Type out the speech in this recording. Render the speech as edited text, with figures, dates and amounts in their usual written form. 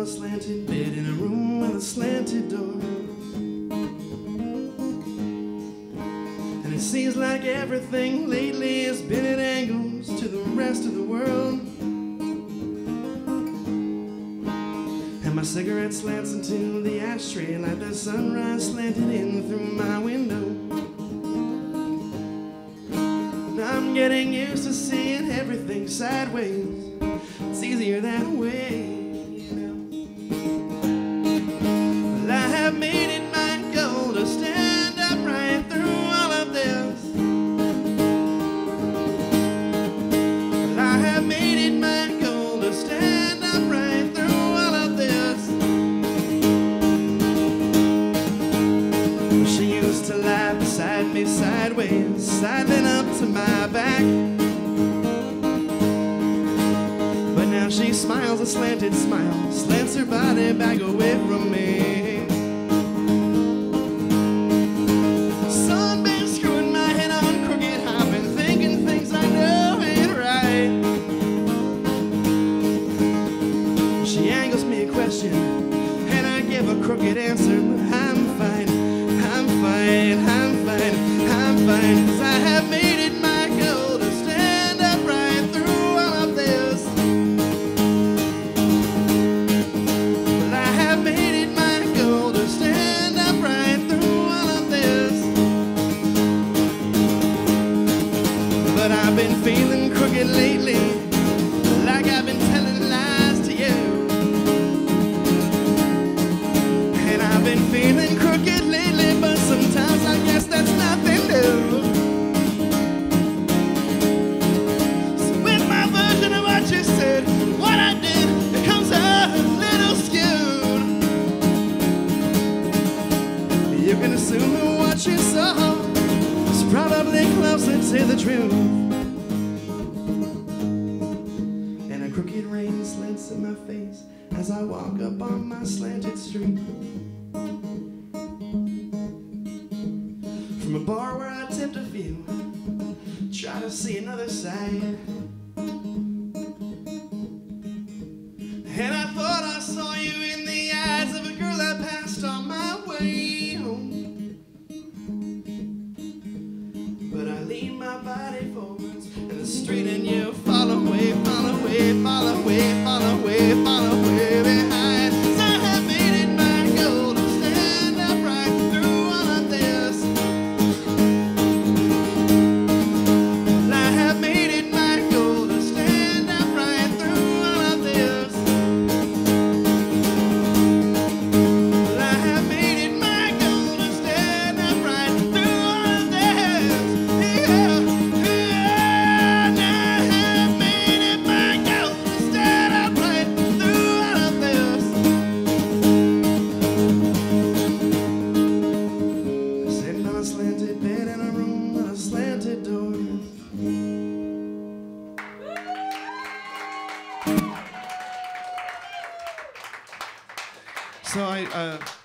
a slanted bed in a room with a slanted door. And it seems like everything lately has been at angles to the rest of the world. And my cigarette slants into the ashtray like the sunrise slanted in through my window. I'm getting used to seeing everything sideways. It's easier that way, you know. Well, I have made it my goal to stand upright through all of this. Well, I have made it my goal to stand upright through all of this. Well, she used to lie beside me sideways, sidling up to my back. But now she smiles a slanted smile, slants her body back away from me. So I've been screwing my head on crooked, I've been thinking things I know ain't right. She angles me a question, and I give a crooked answer, but I'm fine, I'm fine, I'm fine, I'm fine. 'Cause I have made it my goal to stand upright through all of this. Well, I have made it my goal to stand upright through all of this. But I've been feeling crooked lately, like I've been telling lies to you. And I've been feeling crooked lately, but sometimes I guess that's nothing new. So with my version of what you said, what I did, it comes out a little skewed. You can assume that what you saw is probably closer to the truth. And a crooked rain slants in my face as I walk up on my slanted street. From a bar where I tempt a few, try to see another side. And I thought I saw you in the eyes of a girl I passed on my way home. But I lean my body forwards in the street and you fall away, fall away, fall away, fall away, fall away behind. So I have made it my goal to stand upright through all of this. Well, I have made it my goal to stand upright through all of this. Well, I have made it my goal to stand upright through all of this. Yeah, yeah, I have made it my goal to stand upright through all of this. Sitting on a slanted bed in a room with a slanted door. So I